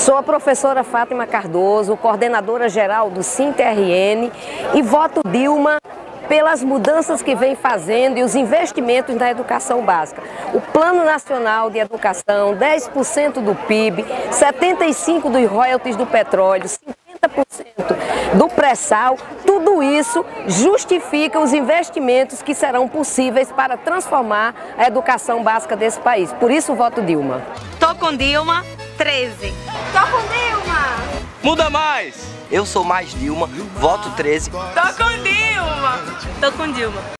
Sou a professora Fátima Cardoso, coordenadora geral do SINTRN, e voto Dilma pelas mudanças que vem fazendo e os investimentos na educação básica. O Plano Nacional de Educação, 10% do PIB, 75% dos royalties do petróleo, 50% do pré-sal, tudo isso justifica os investimentos que serão possíveis para transformar a educação básica desse país. Por isso, voto Dilma. Tô com Dilma, 13. Tô com Dilma! Muda mais! Eu sou mais Dilma, voto 13. Tô com Dilma! Tô com Dilma.